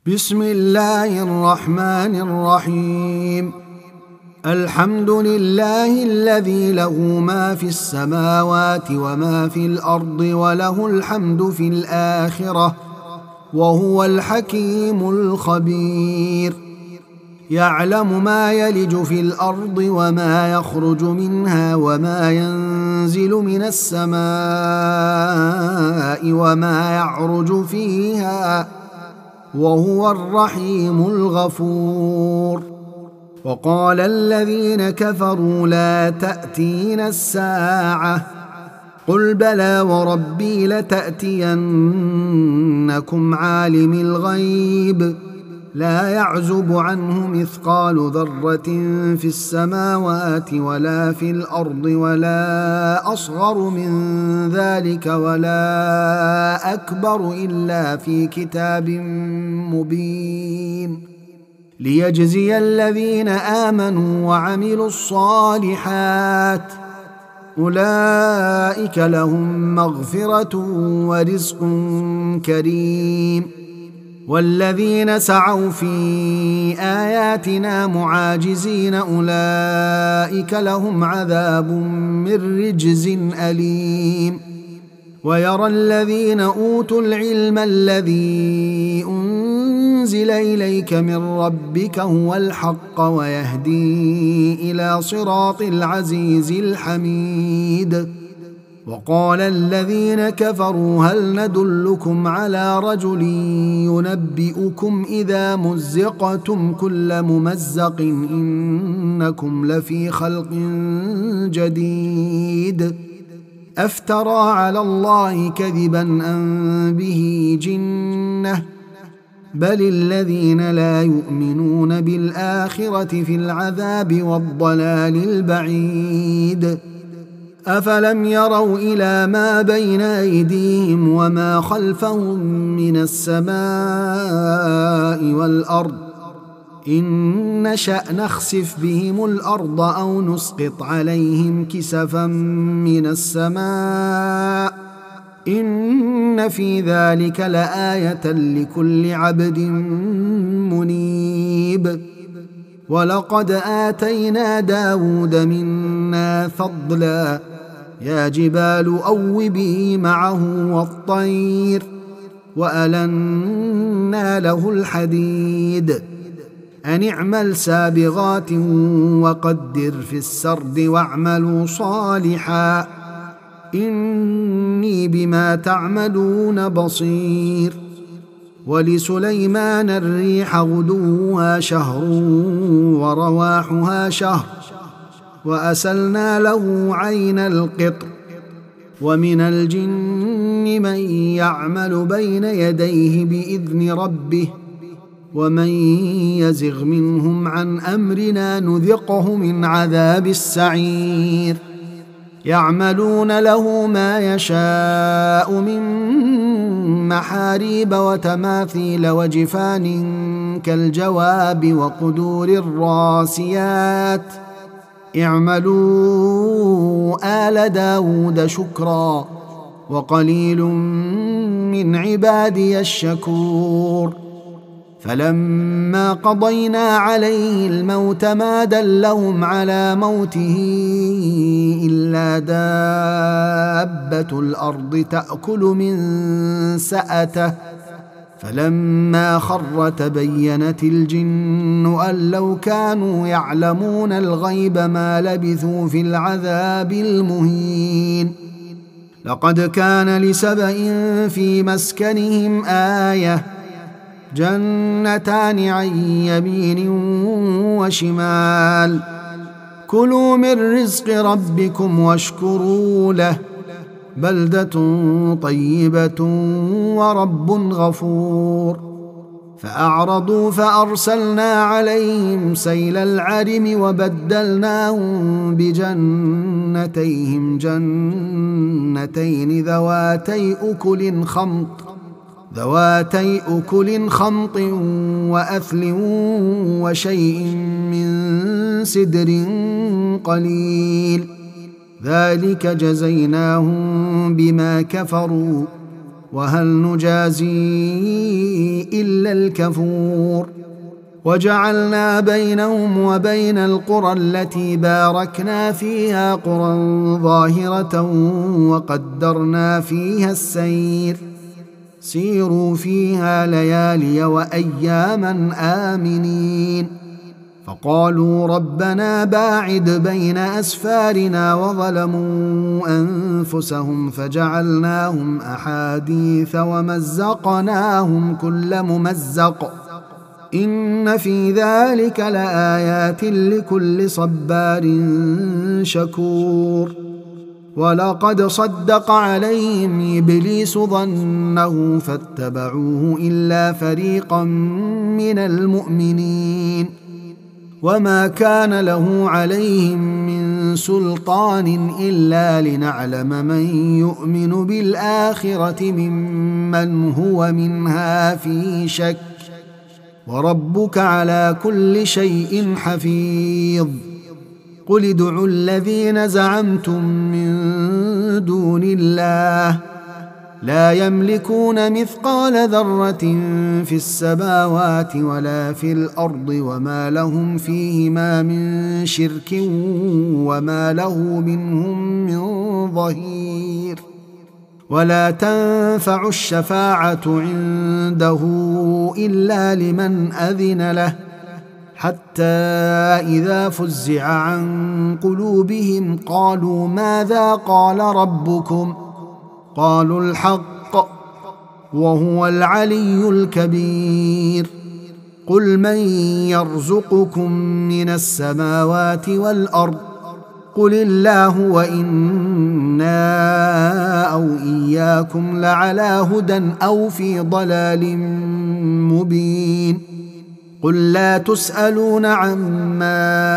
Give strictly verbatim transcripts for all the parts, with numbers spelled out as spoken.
بسم الله الرحمن الرحيم. الحمد لله الذي له ما في السماوات وما في الأرض وله الحمد في الآخرة وهو الحكيم الخبير. يعلم ما يلج في الأرض وما يخرج منها وما ينزل من السماء وما يعرج فيها وهو الرحيم الغفور. وقال الذين كفروا لا تأتينا الساعة قل بلى وربي لتأتينكم عالم الغيب لا يعزب عنه مثقال ذرة في السماوات ولا في الأرض ولا أصغر من ذلك ولا أكبر إلا في كتاب مبين ليجزي الذين آمنوا وعملوا الصالحات أولئك لهم مغفرة ورزق كريم. والذين سعوا في آياتنا معاجزين أولئك لهم عذاب من رجز أليم. ويرى الذين أوتوا العلم الذي أنزل إليك من ربك هو الحق ويهدي إلى صراط العزيز الحميد. وقال الذين كفروا هل ندلكم على رجل ينبئكم إذا مزقتم كل ممزق إنكم لفي خلق جديد أفترى على الله كذبا أم به جنة بل الذين لا يؤمنون بالآخرة في العذاب والضلال البعيد. أفلم يروا إلى ما بين أيديهم وما خلفهم من السماء والأرض إن نشأ نخسف بهم الأرض أو نسقط عليهم كسفا من السماء إن في ذلك لآية لكل عبد منيب. ولقد آتينا داود منا فضلا يا جبال أوبي معه والطير وألنا له الحديد أن اعمل سابغات وقدر في السرد واعملوا صالحا إني بما تعملون بصير. ولسليمان الريح غدوها شهر ورواحها شهر وأسلنا له عين القطر. ومن الجن من يعمل بين يديه بإذن ربه ومن يزغ منهم عن أمرنا نذقه من عذاب السعير. يعملون له ما يشاء من محاريب وتماثيل وجفان كالجواب وقدور الراسيات اعملوا آل داود شكرا وقليل من عبادي الشكور. فلما قضينا عليه الموت ما دلهم على موته إلا دابة الأرض تأكل من سأته فلما خر تبينت الجن أن لو كانوا يعلمون الغيب ما لبثوا في العذاب المهين. لقد كان لسبإ في مسكنهم آية جنتان عن يمين وشمال كلوا من رزق ربكم واشكروا له بلدة طيبة ورب غفور. فأعرضوا فأرسلنا عليهم سيل العرم وبدلناهم بجنتيهم جنتين ذواتي أكل خمط ذواتي أكل خمط وأثل وشيء من سدر قليل ذلك جزيناهم بما كفروا وهل نجازي إلا الكفور وجعلنا بينهم وبين القرى التي باركنا فيها قرى ظاهرة وقدرنا فيها السير سيروا فيها ليالي وأياما آمنين فقالوا ربنا باعد بين أسفارنا وظلموا أنفسهم فجعلناهم أحاديث ومزقناهم كل ممزق إن في ذلك لآيات لكل صبار شكور ولقد صدق عليهم إبليس ظنه فاتبعوه إلا فريقا من المؤمنين وما كان له عليهم من سلطان إلا لنعلم من يؤمن بالآخرة ممن هو منها في شك وربك على كل شيء حفيظ قل ادعوا الذين زعمتم من دون الله لا يملكون مثقال ذرة في السماوات ولا في الأرض وما لهم فيهما من شرك وما له منهم من ظهير ولا تنفع الشفاعة عنده إلا لمن أذن له حتى إذا فزع عن قلوبهم قالوا ماذا قال ربكم قالوا الحق وهو العلي الكبير قل من يرزقكم من السماوات والأرض قل الله وإنا أو إياكم لعلى هدى أو في ضلال مبين قل لا تسألون عما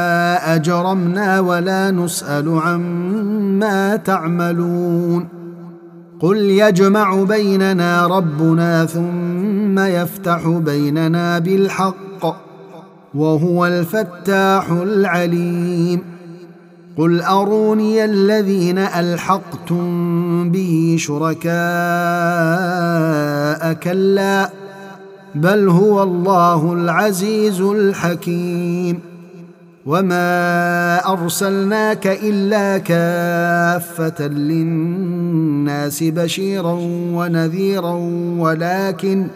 أجرمنا ولا نسأل عما تعملون قل يجمع بيننا ربنا ثم يفتح بيننا بالحق وهو الفتاح العليم قل أروني الذين ألحقتم به شركاء كلا بل هو الله العزيز الحكيم وما أرسلناك إلا كافة للناس بشيرا ونذيرا ولكن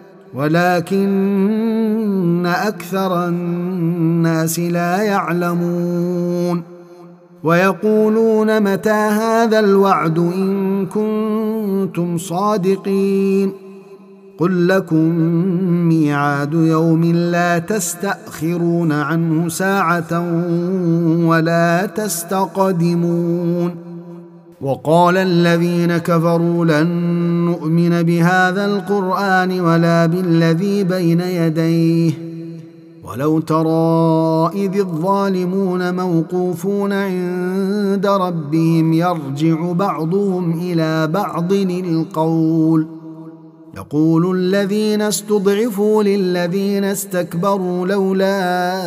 ولكن أكثر الناس لا يعلمون ويقولون متى هذا الوعد إن كنتم صادقين قل لكم ميعاد يوم لا تستأخرون عنه ساعة ولا تستقدمون وقال الذين كفروا لن نؤمن بهذا القرآن ولا بالذي بين يديه ولو ترى إذ الظالمون موقوفون عند ربهم يرجع بعضهم إلى بعض القول يقول الذين استضعفوا للذين استكبروا لولا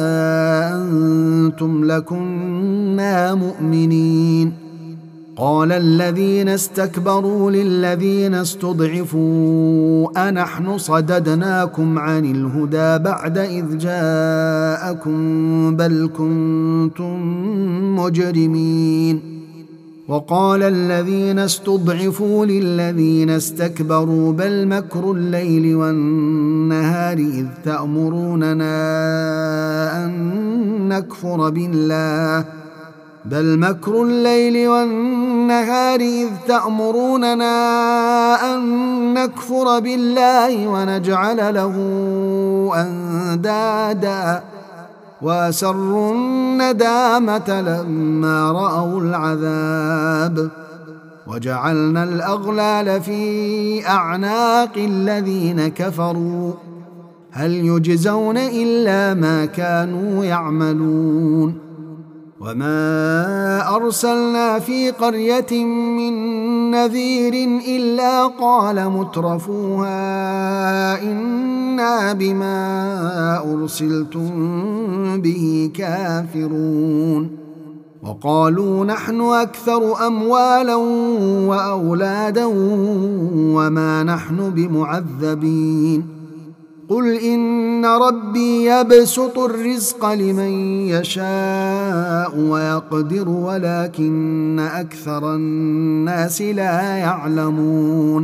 أنتم لكنا مؤمنين قال الذين استكبروا للذين استضعفوا أنحن صددناكم عن الهدى بعد إذ جاءكم بل كنتم مجرمين وقال الذين استضعفوا للذين استكبروا بل مكر الليل والنهار إذ تأمروننا أن نكفر بالله بل مكر الليل والنهار إذ تأمروننا أن نكفر بالله ونجعل له أندادا وأسروا الندامة لما رأوا العذاب وجعلنا الأغلال في أعناق الذين كفروا هل يجزون إلا ما كانوا يعملون وما أرسلنا في قرية من نذير إلا قال مترفوها إنا بما أرسلتم به كافرون وقالوا نحن أكثر أموالا وأولادا وما نحن بمعذبين قل إن ربي يبسط الرزق لمن يشاء ويقدر ولكن أكثر الناس لا يعلمون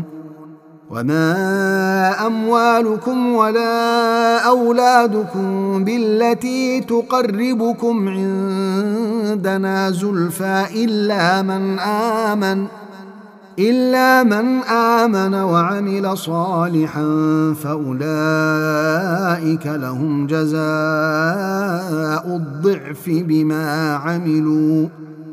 وما أموالكم ولا أولادكم بالتي تقربكم عندنا زلفى إلا من آمن إلا من آمن وعمل صالحا فأولئك لهم جزاء الضعف بما عملوا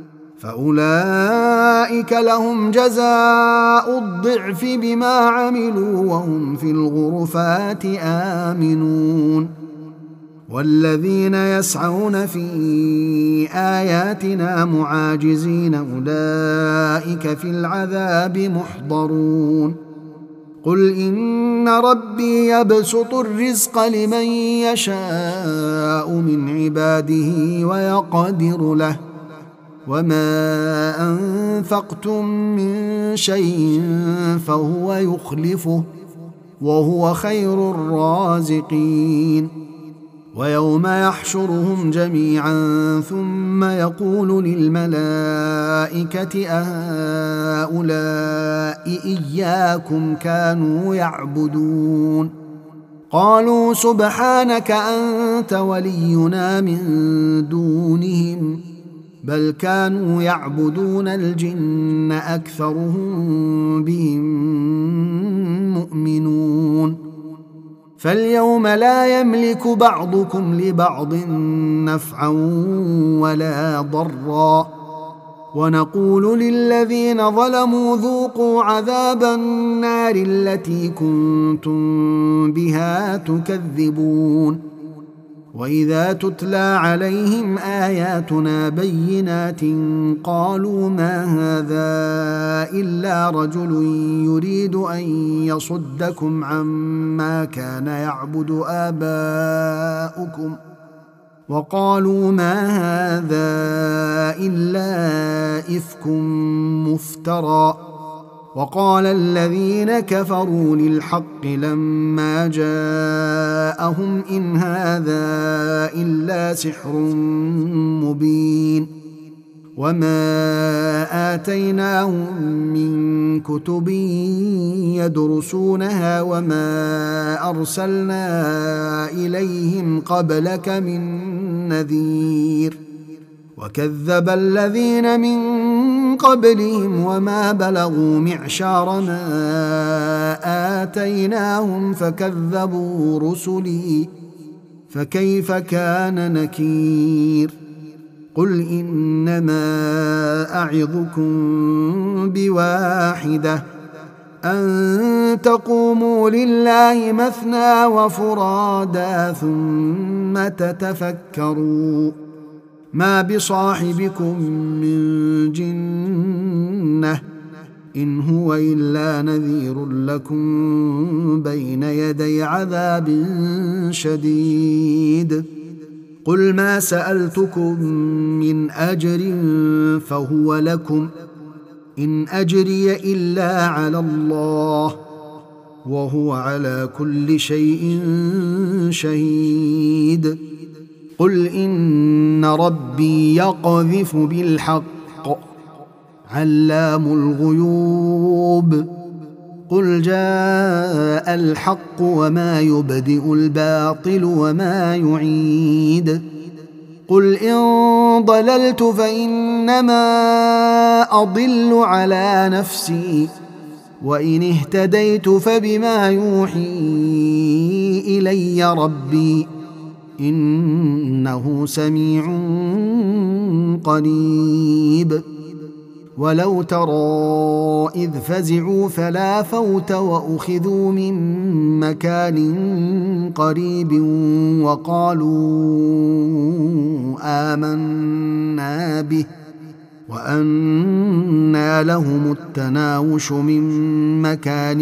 فأولئك لهم جزاء الضعف بما عملوا وهم في الغرفات آمنون والذين يسعون في آياتنا معاجزين أولئك في العذاب محضرون قل إن ربي يبسط الرزق لمن يشاء من عباده ويقدر له وما أنفقتم من شيء فهو يخلفه وهو خير الرازقين ويوم يحشرهم جميعا ثم يقول للملائكة أهؤلاء إياكم كانوا يعبدون قالوا سبحانك أنت ولينا من دونهم بل كانوا يعبدون الجن أكثرهم بهم مؤمنون فاليوم لا يملك بعضكم لبعض نفعا ولا ضرا ونقول للذين ظلموا ذوقوا عذاب النار التي كنتم بها تكذبون وإذا تتلى عليهم آياتنا بينات قالوا ما هذا إلا رجل يريد أن يصدكم عما كان يعبد آباؤكم وقالوا ما هذا إلا إفك مفترى وقال الذين كفروا للحق لما جاءهم إن هذا إلا سحر مبين وما آتيناهم من كتب يدرسونها وما أرسلنا إليهم قبلك من نذير وكذب الذين من قبلهم وما بلغوا معشار ما آتيناهم فكذبوا رسلي فكيف كان نكير قل إنما أعظكم بواحدة أن تقوموا لله مثنى وفرادا ثم تتفكروا ما بصاحبكم من جنة إن هو إلا نذير لكم بين يدي عذاب شديد قل ما سألتكم من أجر فهو لكم إن أجري إلا على الله وهو على كل شيء شهيد قل إن ربي يقذف بالحق علام الغيوب قل جاء الحق وما يبدئ الباطل وما يعيد قل إن ضللت فإنما أضل على نفسي وإن اهتديت فبما يوحي إلي ربي إنه سميع قريب ولو ترى إذ فزعوا فلا فوت وأخذوا من مكان قريب وقالوا آمنا به وأنى لهم التناوش من مكان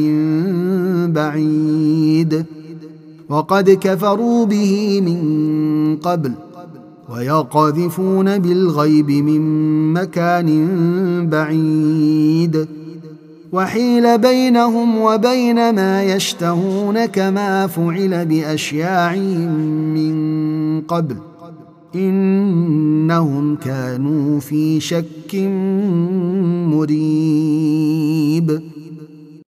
بعيد وقد كفروا به من قبل ويقذفون بالغيب من مكان بعيد وحيل بينهم وبين ما يشتهون كما فعل بأشياعهم من قبل إنهم كانوا في شك مريب.